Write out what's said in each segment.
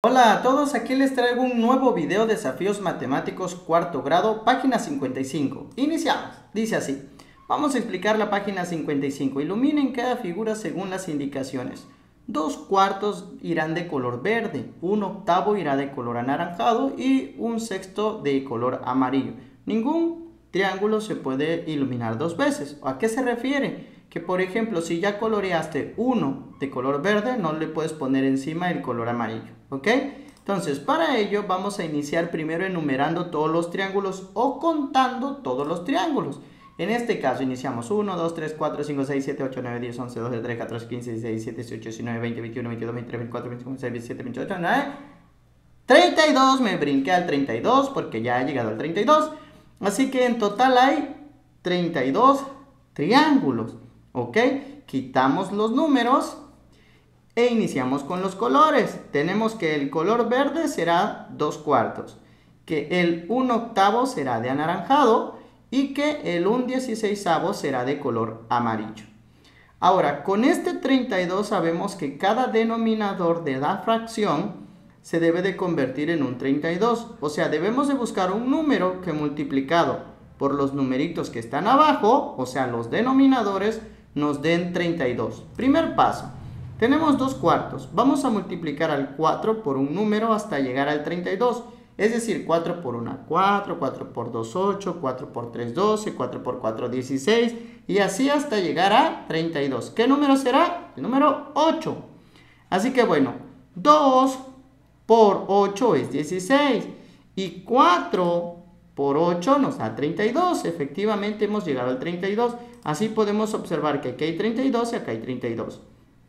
Hola a todos, aquí les traigo un nuevo video de desafíos matemáticos cuarto grado, página 55. Iniciamos, dice así. Vamos a explicar la página 55. Iluminen cada figura según las indicaciones. 2/4 irán de color verde, 1/8 irá de color anaranjado y 1/6 de color amarillo. Ningún triángulo se puede iluminar dos veces. ¿A qué se refiere? Que por ejemplo, si ya coloreaste uno de color verde, no le puedes poner encima el color amarillo, ¿ok? Entonces, para ello vamos a iniciar primero enumerando todos los triángulos o contando todos los triángulos. En este caso iniciamos 1, 2, 3, 4, 5, 6, 7, 8, 9, 10, 11, 12, 13, 14, 15, 16, 17, 18, 19, 20, 21, 22, 23, 24, 25, 26, 27, 28, 29, 32. Me brinqué al 32 porque ya he llegado al 32. Así que en total hay 32 triángulos. ¿Ok? Quitamos los números e iniciamos con los colores. Tenemos que el color verde será 2/4, que el 1/8 será de anaranjado y que el 1/16 será de color amarillo. Ahora, con este 32 sabemos que cada denominador de la fracción se debe de convertir en un 32. O sea, debemos de buscar un número que multiplicado por los numeritos que están abajo, o sea, los denominadores, nos den 32. Primer paso, tenemos 2/4. Vamos a multiplicar al 4 por un número hasta llegar al 32. Es decir, 4 por 1, 4, 4 por 2, 8, 4 por 3, 12, 4 por 4, 16 y así hasta llegar a 32. ¿Qué número será? El número 8. Así que bueno, 2 por 8 es 16 y 4 por 8 nos da 32. Efectivamente hemos llegado al 32. Así podemos observar que aquí hay 32 y acá hay 32.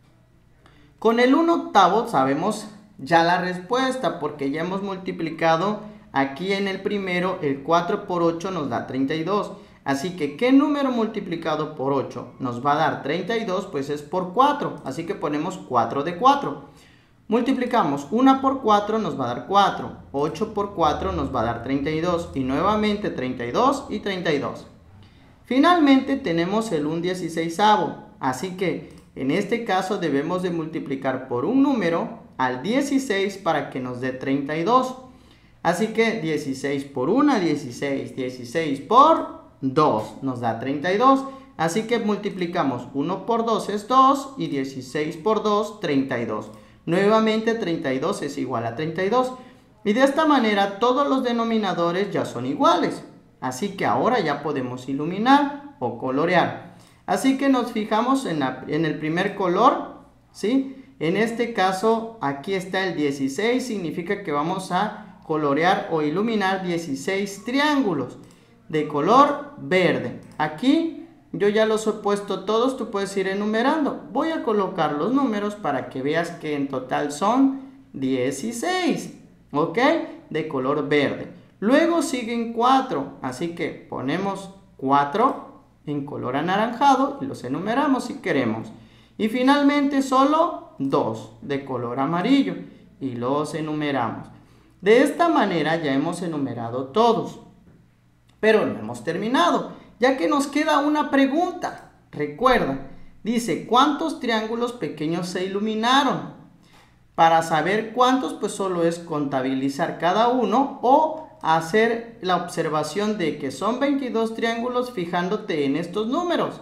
Con el 1/8 sabemos ya la respuesta porque ya hemos multiplicado aquí en el primero. El 4 por 8 nos da 32. Así que ¿qué número multiplicado por 8 nos va a dar 32? Pues es por 4. Así que ponemos 4 de 4. Multiplicamos 1 por 4 nos va a dar 4, 8 por 4 nos va a dar 32 y nuevamente 32 y 32. Finalmente tenemos el 1/16, así que en este caso debemos de multiplicar por un número al 16 para que nos dé 32. Así que 16 por 1, 16, 16 por 2 nos da 32. Así que multiplicamos 1 por 2 es 2 y 16 por 2, 32. Nuevamente 32 es igual a 32 y de esta manera todos los denominadores ya son iguales. Así que ahora ya podemos iluminar o colorear. Así que nos fijamos en el primer color, ¿sí? En este caso aquí está el 16, significa que vamos a colorear o iluminar 16 triángulos de color verde. Aquí yo ya los he puesto todos, tú puedes ir enumerando. Voy a colocar los números para que veas que en total son 16, ¿ok? De color verde. Luego siguen 4, así que ponemos 4 en color anaranjado y los enumeramos si queremos. Y finalmente solo 2 de color amarillo y los enumeramos. De esta manera ya hemos enumerado todos, pero no hemos terminado, ya que nos queda una pregunta. Recuerda, dice, ¿cuántos triángulos pequeños se iluminaron? Para saber cuántos, pues solo es contabilizar cada uno o hacer la observación de que son 22 triángulos fijándote en estos números.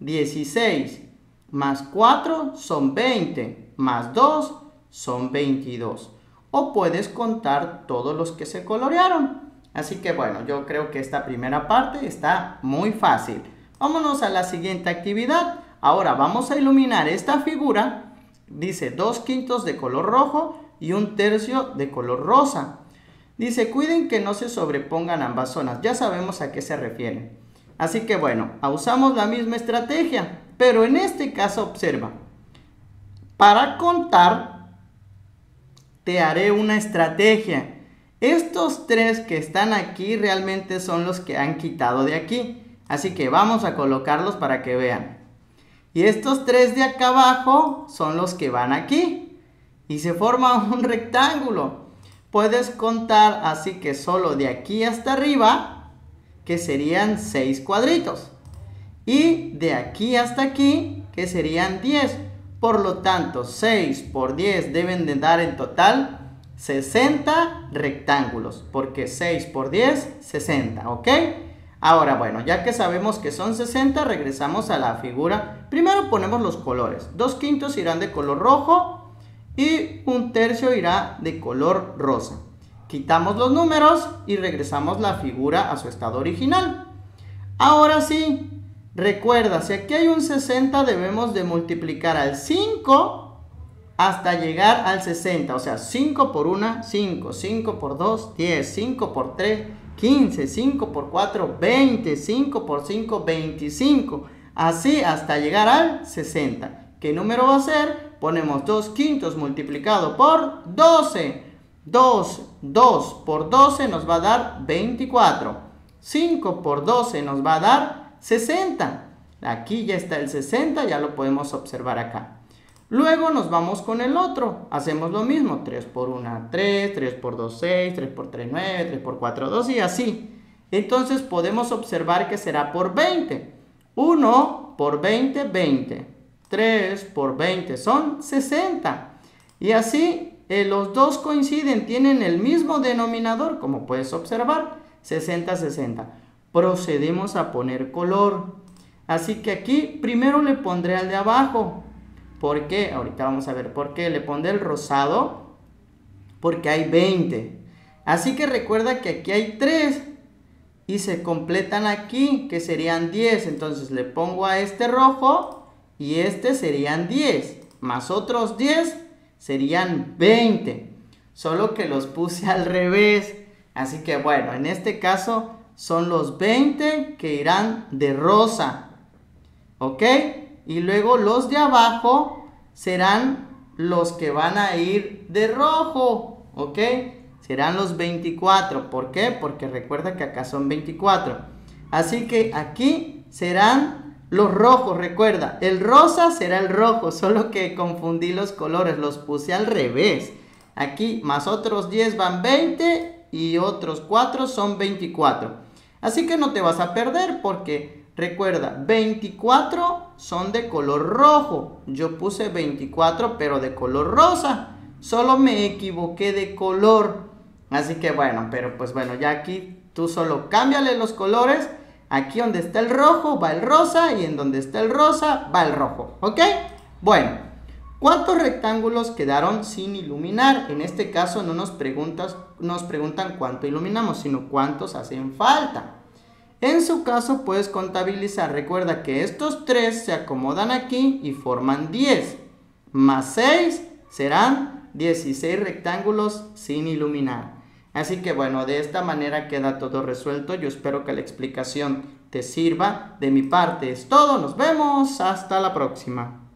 16 más 4 son 20, más 2 son 22. O puedes contar todos los que se colorearon. Así que bueno, yo creo que esta primera parte está muy fácil. Vámonos a la siguiente actividad. Ahora vamos a iluminar esta figura. Dice 2/5 de color rojo y 1/3 de color rosa. Dice, cuiden que no se sobrepongan ambas zonas. Ya sabemos a qué se refiere. Así que bueno, usamos la misma estrategia. Pero en este caso observa. Para contar, te haré una estrategia. Estos 3 que están aquí realmente son los que han quitado de aquí. Así que vamos a colocarlos para que vean. Y estos 3 de acá abajo son los que van aquí. Y se forma un rectángulo. Puedes contar así que solo de aquí hasta arriba, que serían 6 cuadritos. Y de aquí hasta aquí, que serían 10. Por lo tanto, 6 por 10 deben de dar en total 60 rectángulos, porque 6 por 10, 60, ¿ok? Ahora, bueno, ya que sabemos que son 60, regresamos a la figura. Primero ponemos los colores. 2/5 irán de color rojo y 1/3 irá de color rosa. Quitamos los números y regresamos la figura a su estado original. Ahora sí, recuerda, si aquí hay un 60, debemos de multiplicar al 5 hasta llegar al 60. O sea, 5 por 1, 5, 5 por 2, 10, 5 por 3, 15, 5 por 4, 20, 5 por 5, 25. Así hasta llegar al 60. ¿Qué número va a ser? Ponemos 2/5 multiplicado por 12. 2 por 12 nos va a dar 24. 5 por 12 nos va a dar 60. Aquí ya está el 60, ya lo podemos observar acá. Luego nos vamos con el otro. Hacemos lo mismo. 3 por 1, 3. 3 por 2, 6. 3 por 3, 9. 3 por 4, 2 y así. Entonces podemos observar que será por 20. 1 por 20, 20. 3 por 20 son 60. Y así los dos coinciden, tienen el mismo denominador, como puedes observar. 60, 60. Procedemos a poner color. Así que aquí primero le pondré al de abajo. ¿Por qué? Ahorita vamos a ver por qué. Le pondré el rosado porque hay 20. Así que recuerda que aquí hay 3 y se completan aquí, que serían 10. Entonces le pongo a este rojo y este serían 10. Más otros 10 serían 20. Solo que los puse al revés. Así que bueno, en este caso son los 20 que irán de rosa. ¿Ok? Y luego los de abajo serán los que van a ir de rojo, ¿ok? Serán los 24. ¿Por qué? Porque recuerda que acá son 24. Así que aquí serán los rojos, recuerda. El rosa será el rojo, solo que confundí los colores, los puse al revés. Aquí más otros 10 van 20 y otros 4 son 24. Así que no te vas a perder porque... Recuerda, 24 son de color rojo. Yo puse 24 pero de color rosa. Solo me equivoqué de color. Así que bueno, pero pues bueno, ya aquí tú solo cámbiale los colores. Aquí donde está el rojo va el rosa y en donde está el rosa va el rojo. ¿Ok? Bueno, ¿cuántos rectángulos quedaron sin iluminar? En este caso no nos preguntan cuánto iluminamos, sino cuántos hacen falta. En su caso puedes contabilizar. Recuerda que estos 3 se acomodan aquí y forman 10. Más 6 serán 16 rectángulos sin iluminar. Así que bueno, de esta manera queda todo resuelto. Yo espero que la explicación te sirva. De mi parte es todo. Nos vemos. Hasta la próxima.